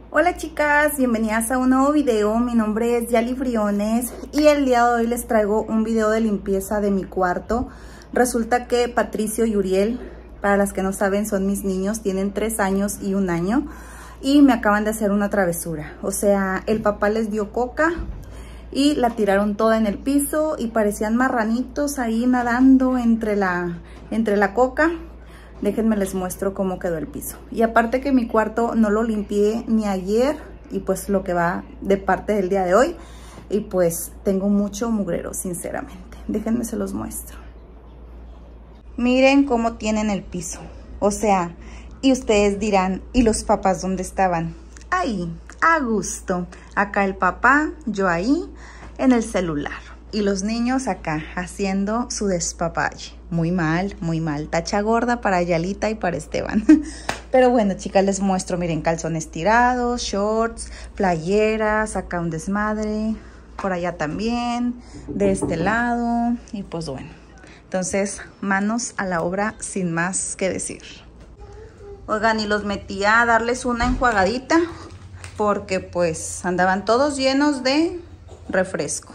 Hola chicas, bienvenidas a un nuevo video. Mi nombre es Yali Briones y el día de hoy les traigo un video de limpieza de mi cuarto. Resulta que Patricio y Uriel, para las que no saben, son mis niños, tienen 3 años y 1 año y me acaban de hacer una travesura. O sea, el papá les dio coca y la tiraron toda en el piso y parecían marranitos ahí nadando entre la coca. Déjenme les muestro cómo quedó el piso. Y aparte que mi cuarto no lo limpié ni ayer y pues lo que va de parte del día de hoy. Y pues tengo mucho mugrero, sinceramente. Déjenme se los muestro. Miren cómo tienen el piso. O sea, y ustedes dirán, ¿y los papás dónde estaban? Ahí, a gusto. Acá el papá, yo ahí, en el celular. Y los niños acá, haciendo su despapalle. Muy mal, tacha gorda para Yalita y para Esteban. Pero bueno, chicas, les muestro, miren, calzones tirados, shorts, playeras, acá un desmadre, por allá también, de este lado, y pues bueno. Entonces, manos a la obra sin más que decir. Oigan, y los metí a darles una enjuagadita, porque pues andaban todos llenos de refresco.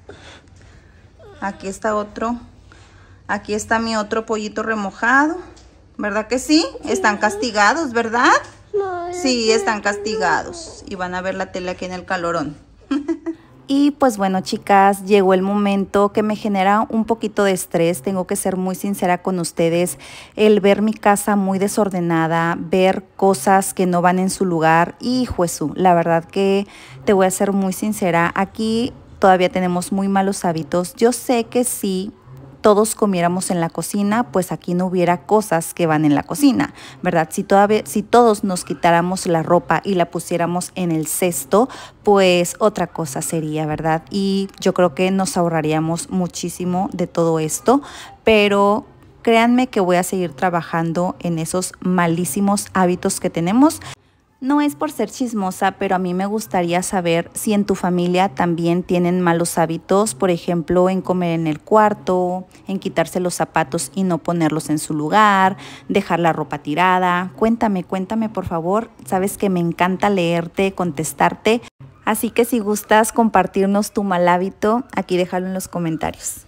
Aquí está otro. Aquí está mi otro pollito remojado. ¿Verdad que sí? Están castigados, ¿verdad? Sí, están castigados. Y van a ver la tele aquí en el calorón. Y pues bueno, chicas, llegó el momento que me genera un poquito de estrés. Tengo que ser muy sincera con ustedes. El ver mi casa muy desordenada, ver cosas que no van en su lugar. Y Jesús, la verdad que te voy a ser muy sincera. Aquí todavía tenemos muy malos hábitos. Yo sé que si todos comiéramos en la cocina, pues aquí no hubiera cosas que van en la cocina, ¿verdad? Si todos nos quitáramos la ropa y la pusiéramos en el cesto, pues otra cosa sería, ¿verdad? Y yo creo que nos ahorraríamos muchísimo de todo esto, pero créanme que voy a seguir trabajando en esos malísimos hábitos que tenemos. No es por ser chismosa, pero a mí me gustaría saber si en tu familia también tienen malos hábitos, por ejemplo, en comer en el cuarto, en quitarse los zapatos y no ponerlos en su lugar, dejar la ropa tirada. Cuéntame por favor. Sabes que me encanta leerte, contestarte. Así que si gustas compartirnos tu mal hábito, aquí déjalo en los comentarios.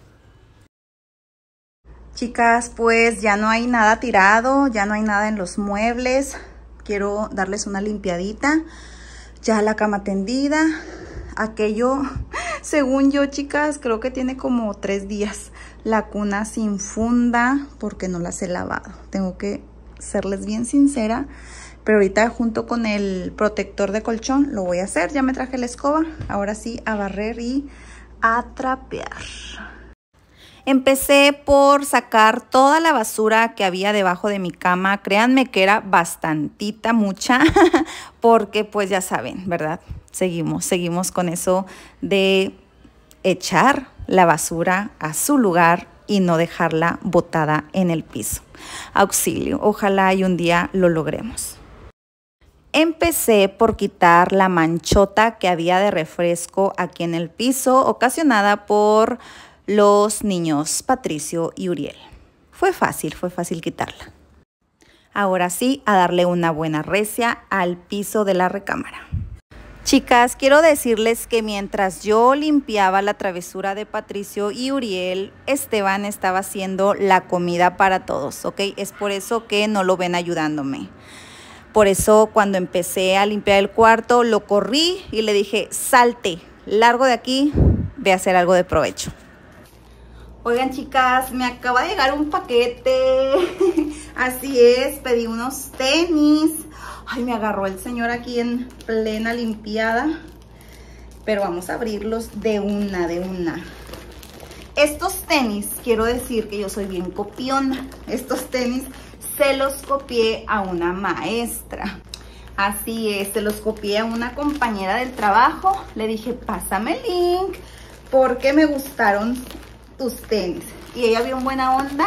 Chicas, pues ya no hay nada tirado, ya no hay nada en los muebles. Quiero darles una limpiadita. Ya la cama tendida. Aquello, según yo, chicas, creo que tiene como 3 días. La cuna sin funda porque no las he lavado. Tengo que serles bien sincera. Pero ahorita junto con el protector de colchón lo voy a hacer. Ya me traje la escoba. Ahora sí, a barrer y a trapear. Empecé por sacar toda la basura que había debajo de mi cama. Créanme que era bastantita, mucha, porque pues ya saben, ¿verdad? Seguimos con eso de echar la basura a su lugar y no dejarla botada en el piso. Auxilio, ojalá y un día lo logremos. Empecé por quitar la manchota que había de refresco aquí en el piso, ocasionada por los niños Patricio y Uriel. Fue fácil quitarla. Ahora sí, a darle una buena recia al piso de la recámara. Chicas, quiero decirles que mientras yo limpiaba la travesura de Patricio y Uriel, Esteban estaba haciendo la comida para todos, ¿ok? Es por eso que no lo ven ayudándome. Por eso cuando empecé a limpiar el cuarto, lo corrí y le dije, salte, largo de aquí, ve a hacer algo de provecho. Oigan, chicas, me acaba de llegar un paquete. Así es, pedí unos tenis. Ay, me agarró el señor aquí en plena limpiada. Pero vamos a abrirlos de una. Estos tenis, quiero decir que yo soy bien copiona. Estos tenis se los copié a una maestra. Así es, se los copié a una compañera del trabajo. Le dije, pásame el link porque me gustaron tus tenis. Y ella bien buena onda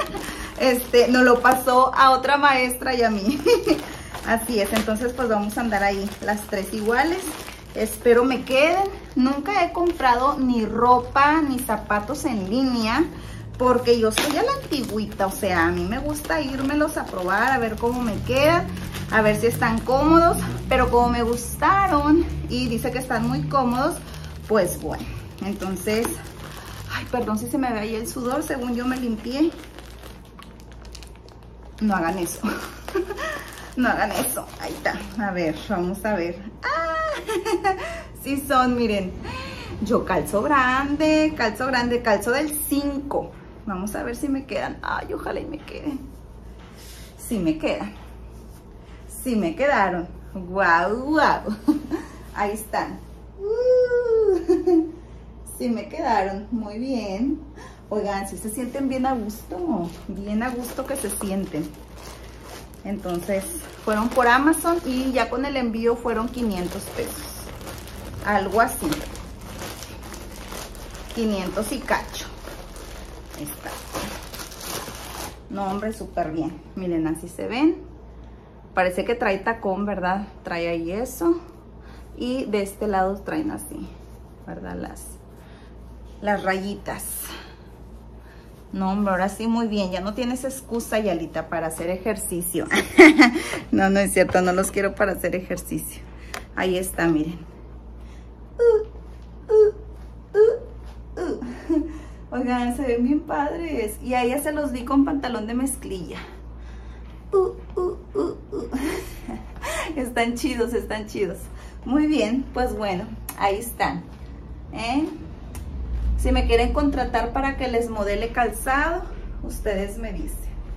nos lo pasó a otra maestra y a mí. Así es, entonces pues vamos a andar ahí las 3 iguales. Espero me queden. Nunca he comprado ni ropa ni zapatos en línea, porque yo soy a la antigüita, o sea, a mí me gusta írmelos a probar, a ver cómo me quedan, a ver si están cómodos, pero como me gustaron y dice que están muy cómodos, pues bueno, entonces, ay, perdón si se me ve ahí el sudor, según yo me limpié. No hagan eso. No hagan eso. Ahí está. A ver, vamos a ver. ¡Ah! Sí son, miren. Yo calzo grande, calzo del 5. Vamos a ver si me quedan. Ay, ojalá y me queden. Sí me quedan. Sí me quedaron. Guau, guau. Ahí están. Sí me quedaron. Muy bien. Oigan, si se sienten bien a gusto que se sienten. Entonces, fueron por Amazon y ya con el envío fueron 500 pesos. Algo así. 500 y cacho. Ahí está. No, hombre, súper bien. Miren, así se ven. Parece que trae tacón, ¿verdad? Trae ahí eso. Y de este lado traen así, ¿verdad? Las rayitas. No, hombre, ahora sí muy bien. Ya no tienes excusa, Yalita, para hacer ejercicio. No, no es cierto. No los quiero para hacer ejercicio. Ahí está, miren. Oigan, se ven bien padres. Y ahí ya se los di con pantalón de mezclilla. Están chidos, están chidos. Muy bien, pues bueno, ahí están. Si me quieren contratar para que les modele calzado, ustedes me dicen.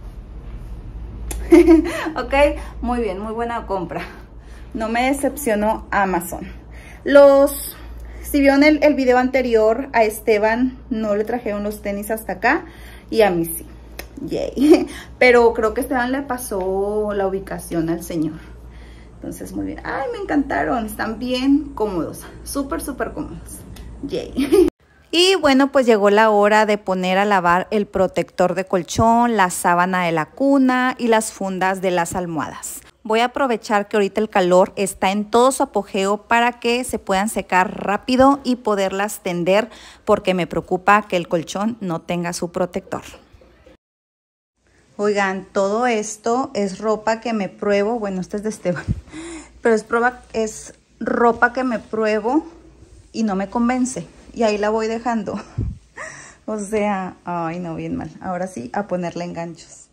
Ok, muy bien, muy buena compra. No me decepcionó Amazon. Si vieron el video anterior, a Esteban no le trajeron los tenis hasta acá y a mí sí. Yay. Pero creo que Esteban le pasó la ubicación al señor. Entonces, muy bien. Ay, me encantaron. Están bien cómodos. Súper, súper cómodos. Yay. Y bueno, pues llegó la hora de poner a lavar el protector de colchón, la sábana de la cuna y las fundas de las almohadas. Voy a aprovechar que ahorita el calor está en todo su apogeo para que se puedan secar rápido y poderlas tender, porque me preocupa que el colchón no tenga su protector. Oigan, todo esto es ropa que me pruebo. Bueno, este es de Esteban, pero es ropa que me pruebo y no me convence. Y ahí la voy dejando. O sea, ay no, bien mal. Ahora sí, a ponerle enganchos.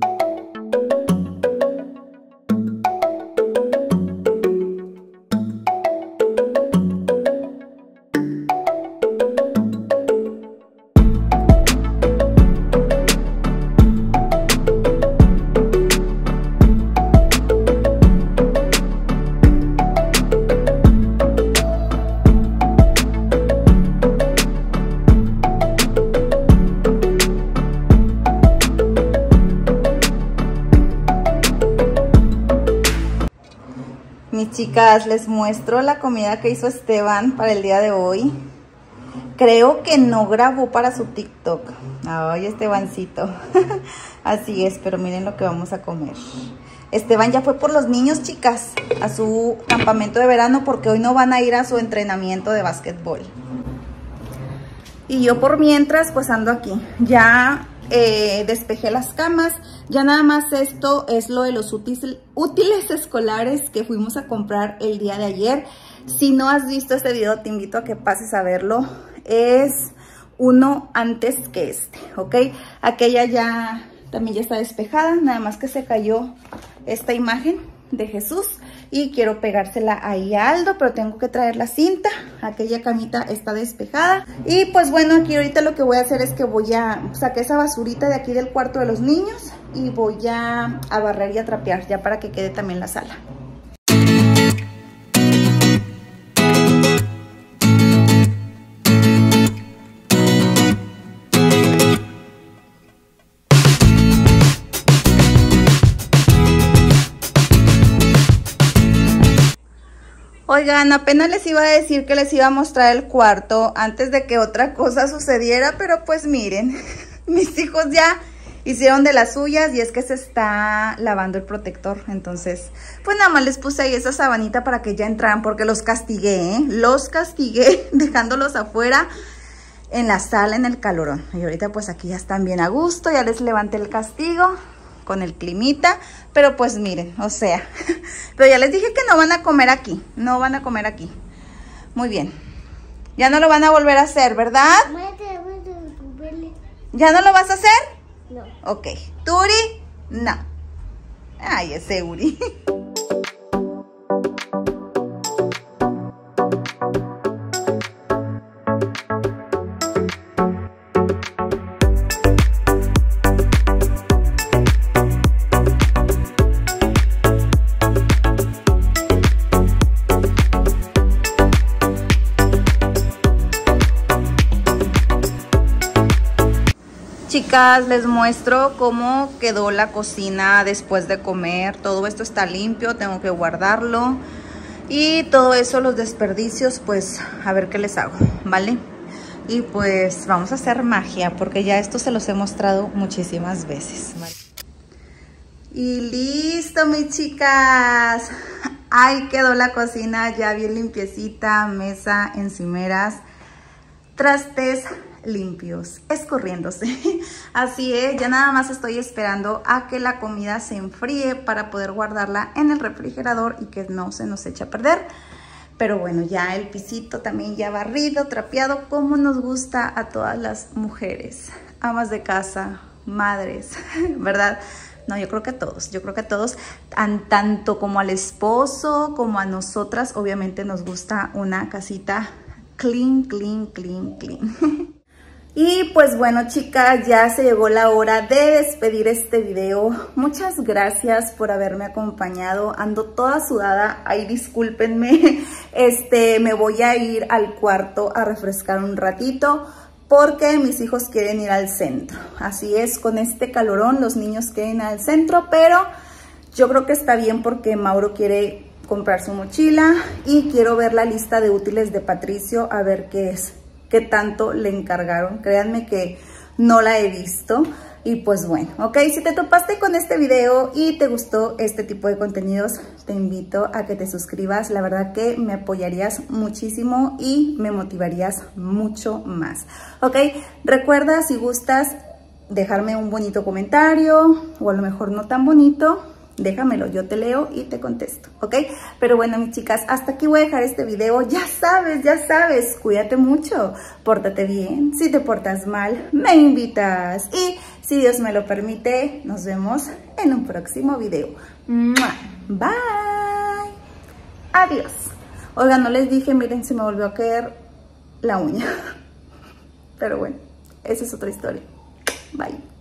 Mis chicas, les muestro la comida que hizo Esteban para el día de hoy. Creo que no grabó para su TikTok. Ay, Estebancito. Así es, pero miren lo que vamos a comer. Esteban ya fue por los niños, chicas, a su campamento de verano, porque hoy no van a ir a su entrenamiento de básquetbol. Y yo por mientras, pues ando aquí. Ya despejé las camas. Ya nada más esto es lo de los útiles escolares que fuimos a comprar el día de ayer. Si no has visto este video, te invito a que pases a verlo. Es uno antes que este, ¿ok? Aquella ya también ya está despejada, nada más que se cayó esta imagen de Jesús y quiero pegársela ahí a Aldo, pero tengo que traer la cinta. Aquella camita está despejada. Y pues bueno, aquí ahorita lo que voy a hacer es que voy a sacar esa basurita de aquí del cuarto de los niños y voy a barrer y a trapear ya para que quede también la sala. Oigan, apenas les iba a decir que les iba a mostrar el cuarto antes de que otra cosa sucediera, pero pues miren, mis hijos ya hicieron de las suyas y es que se está lavando el protector. Entonces, pues nada más les puse ahí esa sabanita para que ya entraran porque los castigué, los castigué dejándolos afuera. en la sala, en el calorón. Y ahorita pues aquí ya están bien a gusto, ya les levanté el castigo con el climita, pero pues miren, o sea, pero ya les dije que no van a comer aquí, no van a comer aquí. Muy bien, ya no lo van a volver a hacer, ¿verdad? ¿Ya no lo vas a hacer? No. Ok, ¿Turi? No. Ay, ese Uri. Chicas, les muestro cómo quedó la cocina después de comer. Todo esto está limpio, tengo que guardarlo. Y todo eso, los desperdicios, pues a ver qué les hago, ¿vale? Y pues vamos a hacer magia, porque ya esto se los he mostrado muchísimas veces, ¿vale? Y listo, mis chicas. Ahí quedó la cocina ya bien limpiecita, mesa, encimeras, trastes limpios, escurriéndose. Así es, ya nada más estoy esperando a que la comida se enfríe para poder guardarla en el refrigerador y que no se nos eche a perder. Pero bueno, ya el pisito también ya barrido, trapeado, como nos gusta a todas las mujeres, amas de casa, madres, ¿verdad? No, yo creo que a todos, tanto como al esposo como a nosotras, obviamente nos gusta una casita clean, clean, clean, clean. Y pues bueno, chicas, ya se llegó la hora de despedir este video. Muchas gracias por haberme acompañado. Ando toda sudada, ay, discúlpenme. Me voy a ir al cuarto a refrescar un ratito porque mis hijos quieren ir al centro. Así es, con este calorón los niños quieren ir al centro, pero yo creo que está bien porque Mauro quiere comprar su mochila y quiero ver la lista de útiles de Patricio, a ver qué tanto le encargaron. Créanme que no la he visto. Y pues bueno, ok, si te topaste con este video y te gustó este tipo de contenidos, te invito a que te suscribas. La verdad que me apoyarías muchísimo y me motivarías mucho más. Ok, recuerda, si gustas, dejarme un bonito comentario o a lo mejor no tan bonito. Déjamelo, yo te leo y te contesto, ¿ok? Pero bueno, mis chicas, hasta aquí voy a dejar este video. Ya sabes, cuídate mucho, pórtate bien. Si te portas mal, me invitas. Y si Dios me lo permite, nos vemos en un próximo video. Bye. Adiós. Oigan, no les dije, miren, se me volvió a caer la uña. Pero bueno, esa es otra historia. Bye.